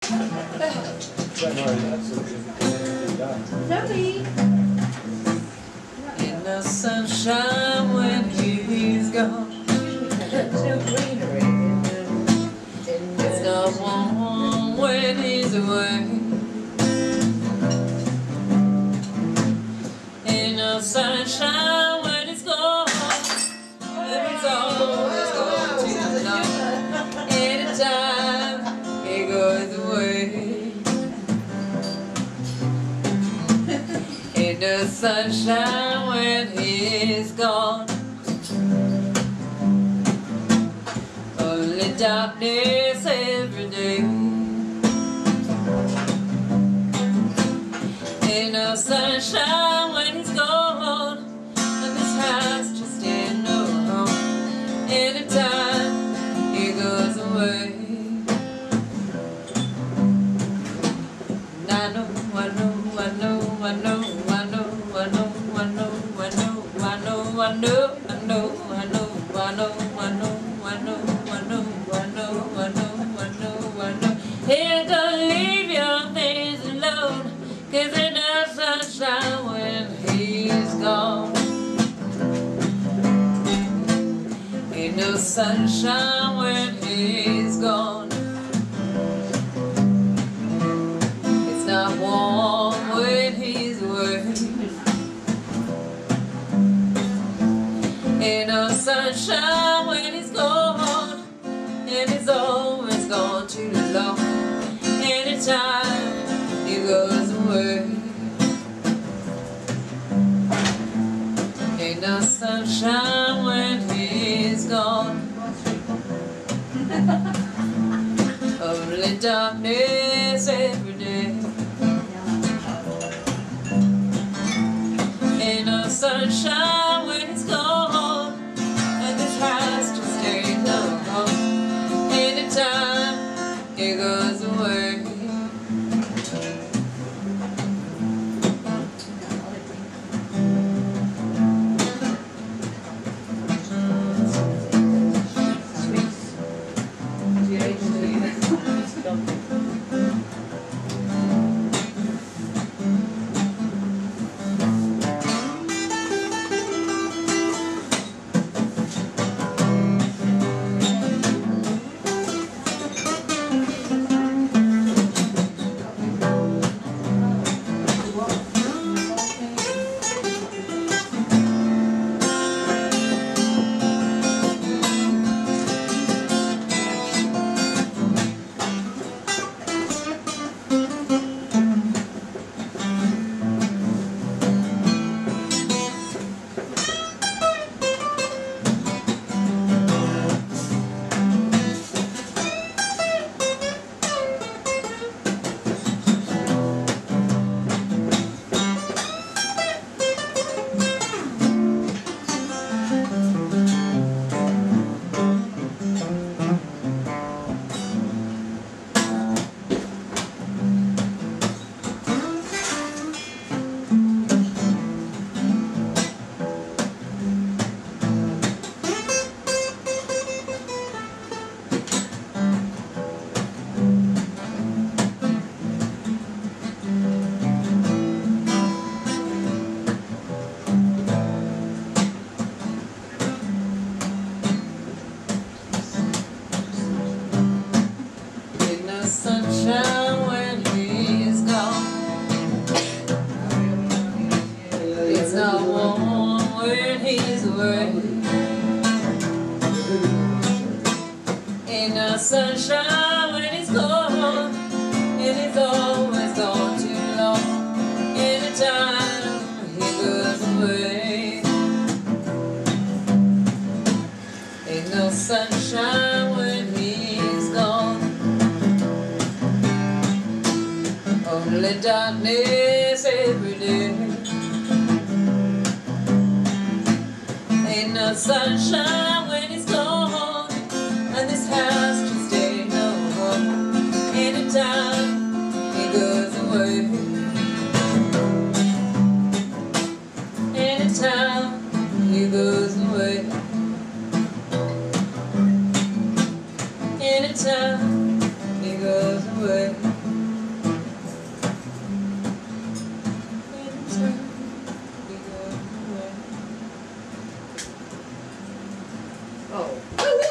Zoe! In the sunshine when he's gone, There's no greenery it's not warm when he's away. In the sunshine when he's gone, and he's always gone too long. Anytime he goes away. In the sunshine when he's gone, only darkness every day. In the sunshine when he's gone, and this house just ain't no home. Anytime he goes away. And I know, I know, I know, I know, I know, I know, I know, I know, I know, I know, I know, I know, I know, I know, I know, I know. Here, don't leave your things alone, 'cause in the sunshine when he's gone. In the sunshine when he's gone, it's not warm when he's away. In the sunshine when he's gone, and he's always gone too long. Anytime he goes away. In the sunshine when he's gone, only darkness every day. In the sunshine when he's gone, and this house just ain't no home. Anytime he goes away. Sunshine when he's gone, it's not warm when he's away. In the sunshine when he's gone, and he's always gone too long. Anytime he goes away. Ain't no sunshine when he's gone, only darkness every day. Ain't no sunshine when he's gone, and this house just ain't no home. Anytime he goes away. Anytime he goes away. Anytime he goes away. Oh.